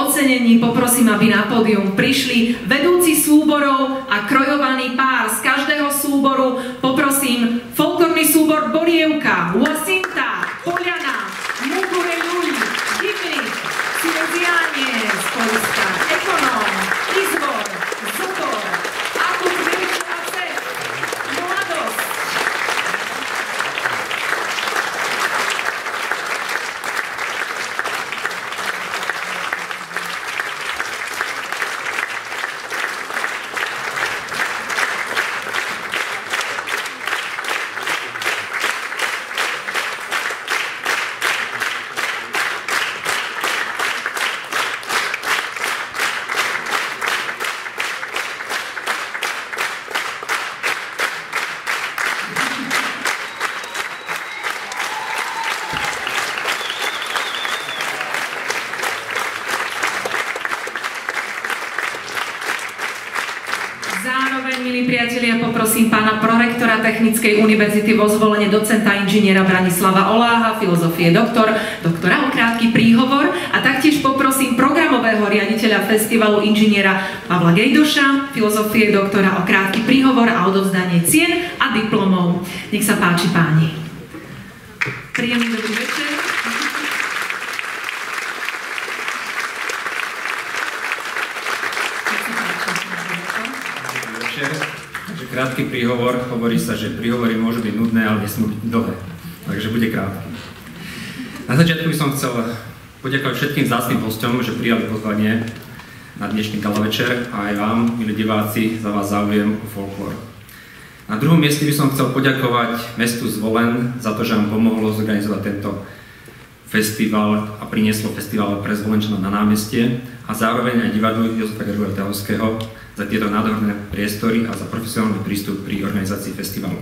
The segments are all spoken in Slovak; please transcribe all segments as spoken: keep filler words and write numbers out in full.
ocenení poprosím, aby na pódium prišli vedúci súborov a krojovaný pár z každého súboru. Poprosím folklórny súbor Borievka, Huasinta, Poliana, Mugure Ľuli, Divny, Silezianie z Polska, Ekonom, Izbor, Zobor, Akut Vilču a Cech, Mladosť. Milí priatelia, poprosím pána prorektora Technickej univerzity vo Zvolene, docenta inžiniera Branislava Oláha, filozofie doktor, doktora o krátky príhovor a taktiež poprosím programového riaditeľa festivalu inžiniera Pavla Gejdoša, filozofie doktora o krátky príhovor a odovzdanie cien a diplomov. Nech sa páči, páni. Príjemný dobrý večer. Krátky príhovor, hovorí sa, že príhovory môžu byť nudné, ale nesmú byť dlhé. Takže bude krátky. Na začiatku by som chcel poďakovať všetkým vzácnym hosťom, že prijali pozvanie na dnešný gala večer a aj vám, milí diváci, za vás záujem o folklór. Na druhom mieste by som chcel poďakovať mestu Zvolen za to, že nám pomohlo zorganizovať tento festival a prinieslo festival pre Zvolenčanov na námestie a zároveň aj divadlu Jozefa Gergelyho za tieto nádherné priestory a za profesionálny prístup pri organizácii festivalu.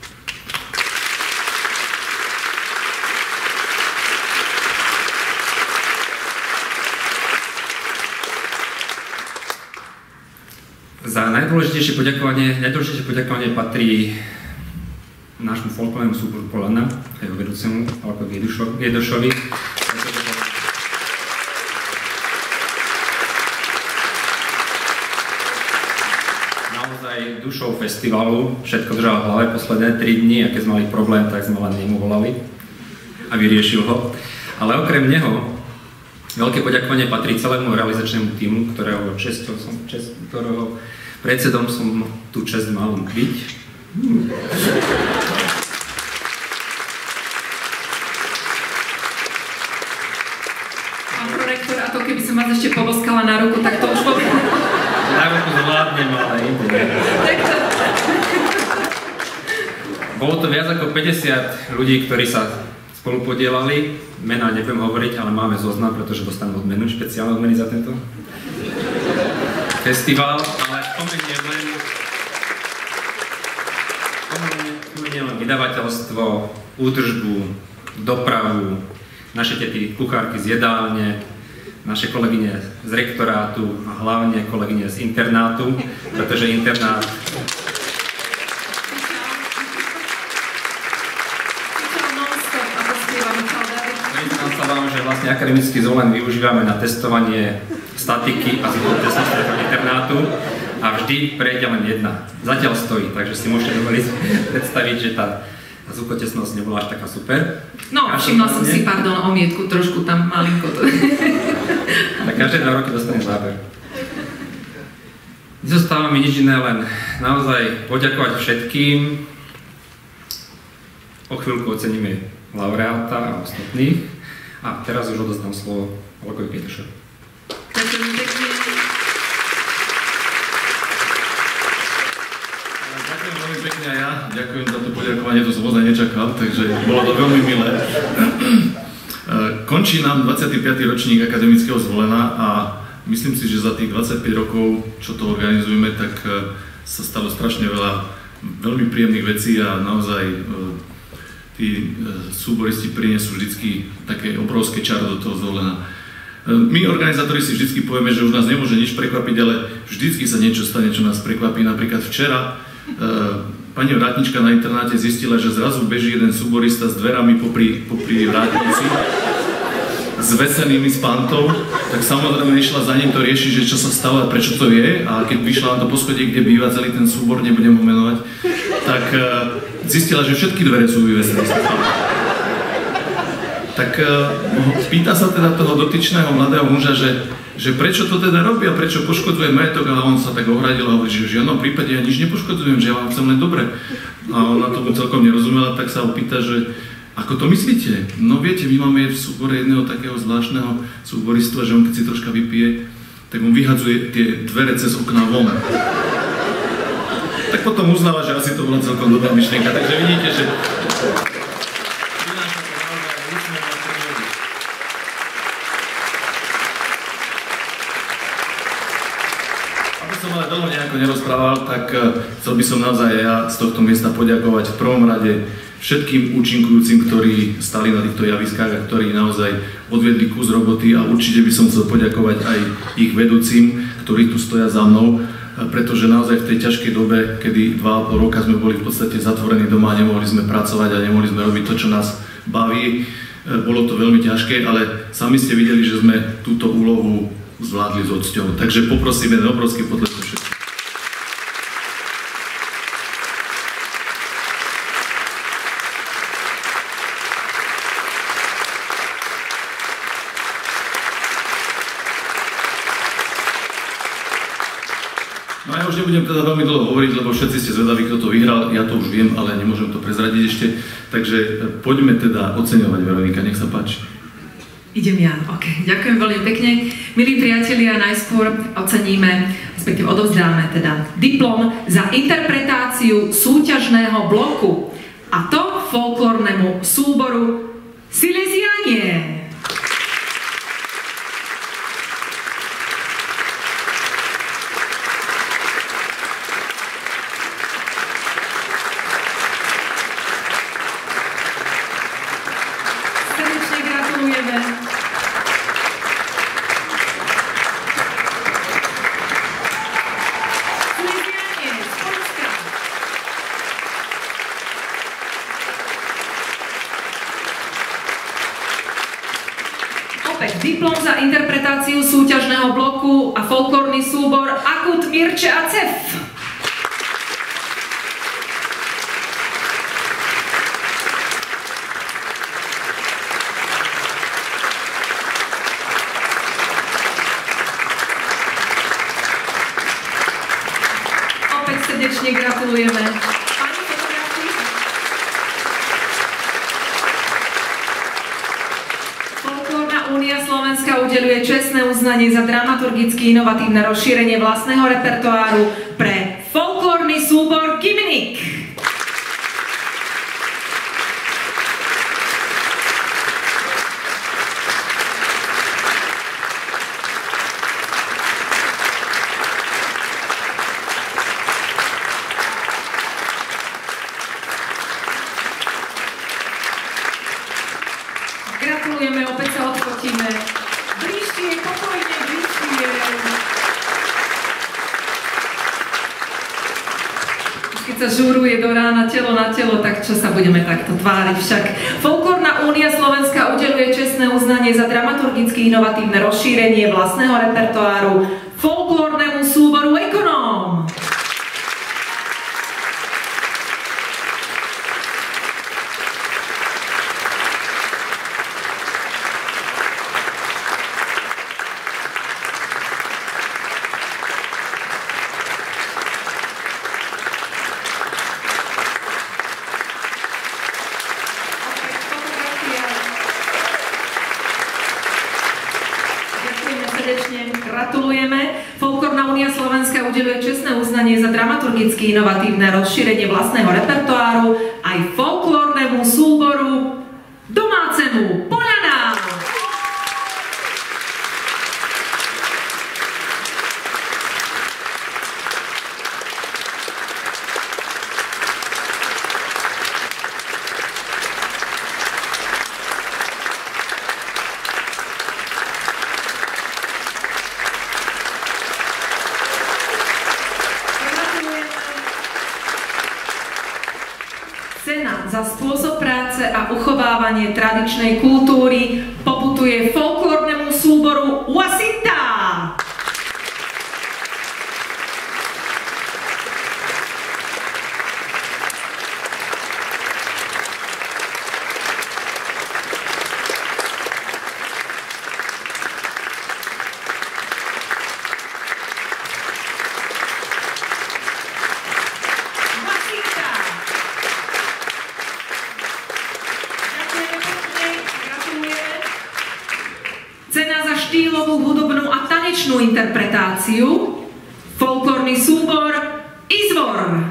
Za najdôležitejšie poďakovanie, najdôležitejšie poďakovanie patrí nášmu folklórnemu súboru Polana a jeho vedúcemu Alkovi Gejdošovi. Dušou festivalu, všetko držal v hlave posledné tri dni a keď sme mali problém, tak sme len nemu volali a vyriešil ho. Ale okrem neho veľké poďakovanie patrí celému realizačnému tímu, ktorého česťou som, čest, ktorého predsedom som tú česť mal byť. Hmm. Pán prorektor, a to keby som vás ešte poboskala na ruku, tak to už poviem. Na ruku zvládnem, ale ide. Bolo to viac ako päťdesiat ľudí, ktorí sa spolu podielali. Mená nebudem hovoriť, ale máme zoznam, pretože dostanú odmenu, špeciálne odmeny za tento festival. Ale spomeniem len, spomeniem len vydavateľstvo, údržbu, dopravu, naše tety kuchárky z jedálne, naše kolegyne z rektorátu a hlavne kolegyne z internátu, pretože internát priznám sa vám, že vlastne akademický Zvolen využívame na testovanie statiky a zvukotestnosti internátu a vždy prejde len jedna. Zatiaľ stojí, takže si môžete dovoliť predstaviť, že tá zvukotesnosť nebola až taká super. No, všimla som si, pardon, omietku trošku tam malinko. Tak každé dva roky dostane záber. Nezostáva mi nič iné, len naozaj poďakovať všetkým. O chvíľku oceníme laureáta a ostatných. A teraz už odozdám slovo Alkovi Gejdošovi. Ďakujem pekne. Ďakujem veľmi pekne aj ja. Ďakujem za to poďakovanie, to som ozaj nečakal, takže bolo to veľmi milé. Končí nám dvadsiaty piaty ročník akademického Zvolena a myslím si, že za tých dvadsaťpäť rokov, čo to organizujeme, tak sa stalo strašne veľa veľmi príjemných vecí a naozaj tí súboristi prinesú vždycky také obrovské čaro do toho Zvolena. My, organizátori, si vždycky povieme, že už nás nemôže nič prekvapiť, ale vždycky sa niečo stane, čo nás prekvapí. Napríklad včera pani vrátnička na internáte zistila, že zrazu beží jeden súborista s dverami popri, popri vrátnici. s veselými s pantou, tak samozrejme išla za ním to riešiť, že čo sa stalo a prečo to je. A keď vyšla na to poschodie, kde býva celý ten súbor, nebudem ho menovať, tak zistila, že všetky dvere sú vyvesené. Tak pýta sa teda toho dotyčného mladého muža, že, že prečo to teda robí a prečo poškodzuje majetok, ale on sa tak ohradil a hovorí, že v žiadnom prípade ja nič nepoškodzujem, že ja vám chcem len dobre. A ona tomu celkom nerozumela, tak sa ho pýta, že ako to myslíte? No viete, my máme v súbore jedného takého zvláštneho súboristva, že on keď si troška vypije, tak on vyhadzuje tie dvere cez okná von. Tak potom uznáva, že asi to bola celkom dobrá myšlienka. Takže vidíte, že aby som ale dlho nejako nerozprával, tak chcel by som naozaj ja z tohto miesta poďakovať v prvom rade všetkým účinkujúcim, ktorí stali na týchto javiskách a ktorí naozaj odvedli kus roboty, a určite by som chcel poďakovať aj ich vedúcim, ktorí tu stoja za mnou, pretože naozaj v tej ťažkej dobe, kedy dva a pol roka sme boli v podstate zatvorení doma a nemohli sme pracovať a nemohli sme robiť to, čo nás baví, bolo to veľmi ťažké, ale sami ste videli, že sme túto úlohu zvládli s odsťou. Takže poprosím jeden obrovský potlesk všetkých. No ja už nebudem teda veľmi dlho hovoriť, lebo všetci ste zvedaví, kto to vyhral, ja to už viem, ale nemôžem to prezradiť ešte, takže poďme teda oceňovať, Veronika, nech sa páči. Idem ja, ok, ďakujem veľmi pekne. Milí priatelia, najskôr oceníme, respektíve odovzdáme teda diplom za interpretáciu súťažného bloku, a to folklórnemu súboru Silesianie. Diplom za interpretáciu súťažného bloku a folklórny súbor Akut, Mirče a Cef. Opäť srdečne gratulujeme. Slovenská udeľuje čestné uznanie za dramaturgicky inovatívne rozšírenie vlastného repertoáru pre folklórny súbor Gimnik. Gratulujeme, opäť sa odfotíme. Bližšie, pokojne, bližšie. Keď sa žuruje do rána telo na telo, tak čo sa budeme takto tváriť však. Folklórna únia Slovenská udeľuje čestné uznanie za dramaturgicky inovatívne rozšírenie vlastného repertoáru folklórnemu súboru Ekonóm. Gratulujeme. Folklórna únia Slovenská udeľuje čestné uznanie za dramaturgicky inovatívne rozšírenie vlastného repertoáru aj folklórnemu súboru Domácemu Poľana. Cena za spôsob práce a uchovávanie tradičnej kultúry poputuje folklórny štýlovú, hudobnú a tanečnú interpretáciu folklórny súbor Izvor.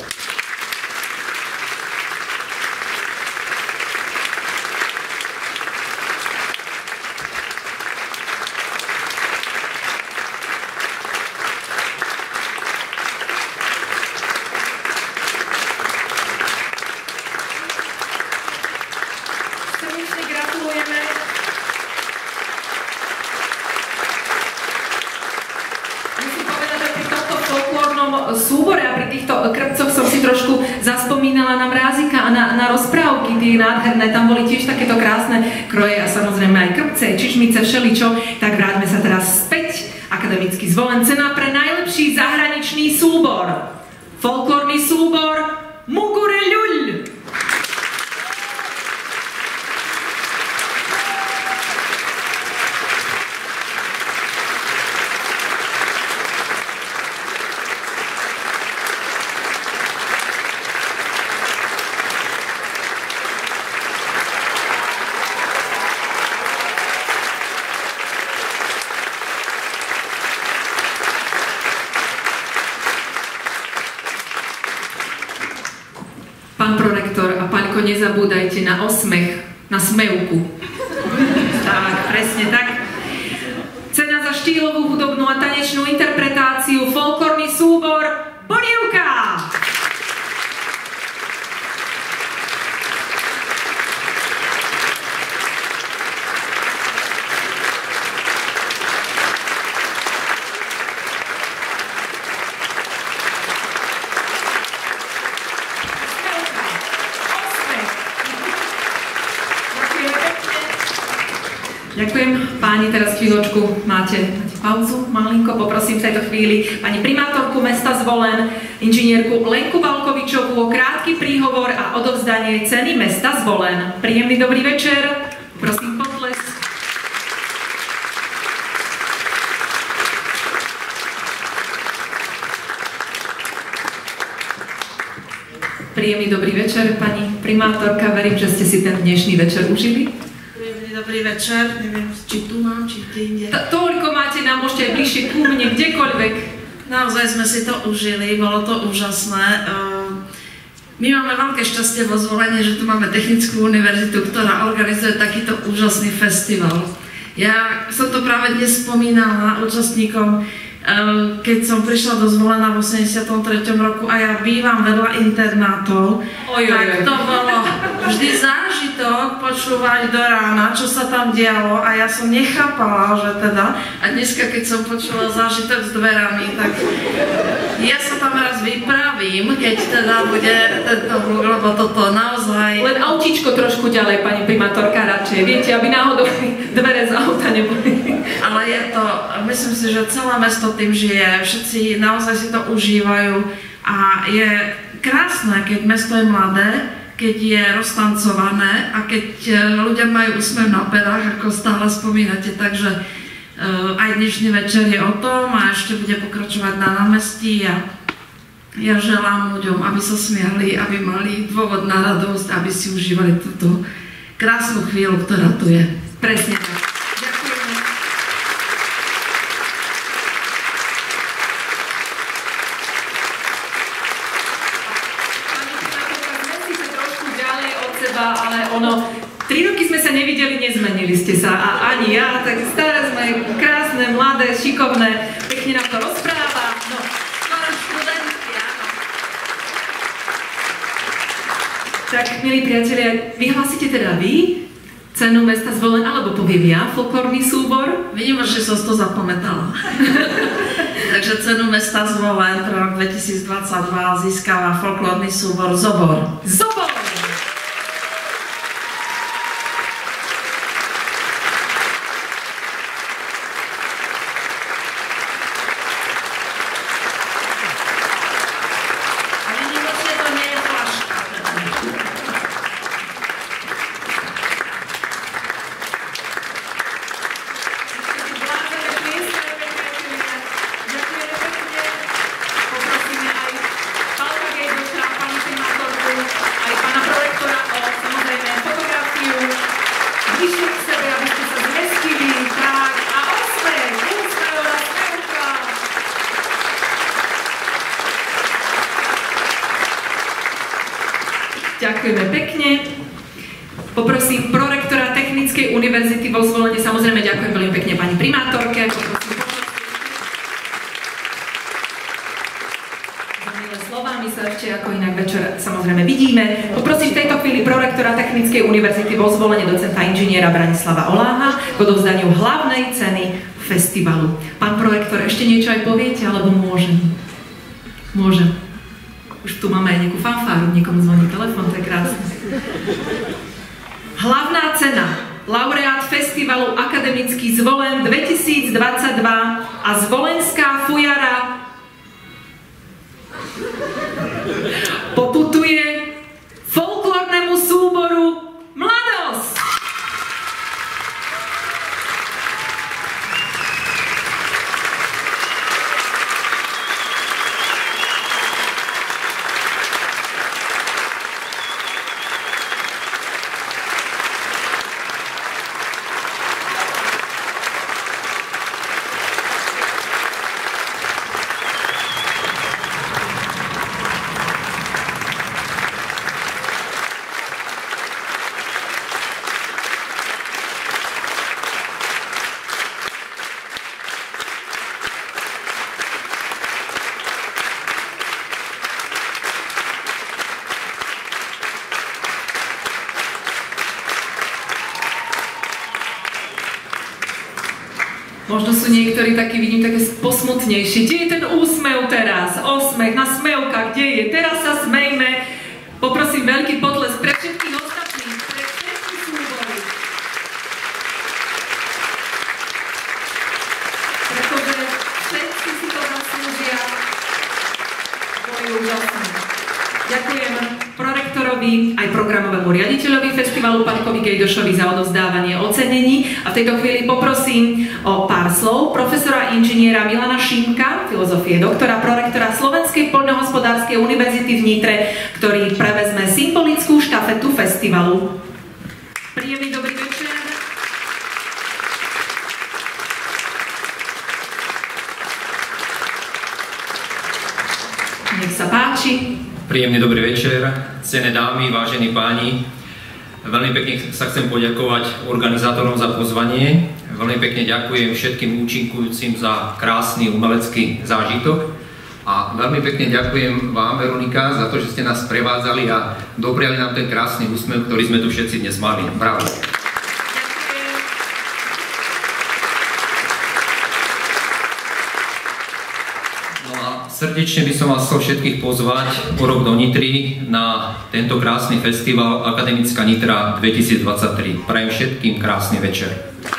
Súbore a pri týchto krpcoch som si trošku zaspomínala na Mrázika a na, na rozprávky, tie nádherné, tam boli tiež takéto krásne kroje a samozrejme aj krpce, čižmice, všeličo. Tak vráťme sa teraz späť. Akademicky zvolen cena pre najlepší zahraničný súbor. Folklórny súbor Mugure Ľuľ. Pán prorektor a Paľko, nezabúdajte na osmech, na smevku. Tak, presne tak. Cena za štýlovú, hudobnú a tanečnú interpretáciu folklórny súbor Borievka. Ďakujem. Páni, teraz chvíľočku máte, máte pauzu, malinko. Poprosím v tejto chvíli pani primátorku mesta Zvolen, inžinierku Lenku Valkovičovú o krátky príhovor a odovzdanie ceny mesta Zvolen. Príjemný dobrý večer. Prosím potles. Príjemný dobrý večer, pani primátorka. Verím, že ste si ten dnešný večer užili. Dobrý večer, neviem, či tu mám, či kde inde. Toľko máte, nám môžete aj bližšie ku mne, kdekoľvek. Naozaj sme si to užili, bolo to úžasné. My máme veľké šťastie vo Zvolene, že tu máme Technickú univerzitu, ktorá organizuje takýto úžasný festival. Ja som to práve dnes spomínala účastníkom, keď som prišla do Zvolena v osemdesiatom treťom roku a ja bývam vedľa internátov, oj, tak to bolo vždy zážitok počúvať do rána, čo sa tam dialo a ja som nechápala, že teda, a dneska keď som počula zážitok s dverami, tak ja sa tam raz vypravím, keď teda bude tento hluk, lebo toto naozaj... Len autíčko trošku ďalej, pani primátorka, radšej, viete, aby náhodou dvere z auta neboli. Ale je to, myslím si, že celé mesto tým žije, všetci naozaj si to užívajú a je krásne, keď mesto je mladé, keď je roztancované a keď ľudia majú úsmev na perách, ako stále spomínate, takže uh, aj dnešný večer je o tom a ešte bude pokračovať na námestí a ja želám ľuďom, aby sa smiali, aby mali dôvod na radosť, aby si užívali túto krásnu chvíľu, ktorá tu je. Presne tak. Ale ono, tri roky sme sa nevideli, nezmenili ste sa a ani ja, tak staré sme, krásne, mladé, šikovné, pekne nám to rozpráva, no, skoro študentky, áno. Tak, milí priatelia, vyhlásite teda vy cenu mesta Zvolen, alebo poviem ja, folklórny súbor? Vidím, že som to zapamätala. Takže cenu mesta Zvolen pre rok dvetisícdvadsaťdva získava folklórny súbor Zobor. Zobor! Aj univerzity vo Zvolenie. Samozrejme ďakujem veľmi pekne pani primátorke. My sa ešte ako inak večer samozrejme vidíme. Poprosím v tejto chvíli prorektora Technickej univerzity vo Zvolenie, docenta inžiniera Branislava Oláha k odovzdaniu hlavnej ceny festivalu. Pán prorektor, ešte niečo aj poviete, alebo môžem? Môžem. Už tu máme aj nejakú fanfáru, niekomu zvoní telefon, to je krásne. Hlavná cena, laureát festivalu Akademický Zvolen dvetisícdvadsaťdva a Zvolenská fujara poputuje folklórnemu súboru Mladosť. Možno sú niektorí takí, vidím, také posmutnejší. Kde je ten úsmev teraz? Osmech na smevkách, kde je? Teraz sa smejme. Poprosím veľký potlesk pre všetkých ostatných, pre všetkých súbory. Pretože všetci si to zaslúžia. Boli úžasní. Ďakujem prorektorovi, aj programovému riaditeľovi festivalu Pánkovi Gejdošovi za odovzdávanie ocenení. A v tejto chvíli poprosím o pár slov profesora inžiniera Milana Šimka, filozofie doktora, prorektora Slovenskej poľnohospodárskej univerzity v Nitre, ktorý prevezme symbolickú štafetu festivalu. Príjemný dobrý večer. Nech sa páči. Príjemný dobrý večer, cenné dámy, vážení páni. Veľmi pekne sa chcem poďakovať organizátorom za pozvanie. Veľmi pekne ďakujem všetkým účinkujúcim za krásny umelecký zážitok. A veľmi pekne ďakujem vám, Veronika, za to, že ste nás prevádzali a dopriali nám ten krásny úsmev, ktorý sme tu všetci dnes mali. Bravo. Srdečne by som vás chcel všetkých pozvať o rok do Nitry na tento krásny festival Akademická Nitra dvetisícdvadsaťtri. Prajem všetkým krásny večer.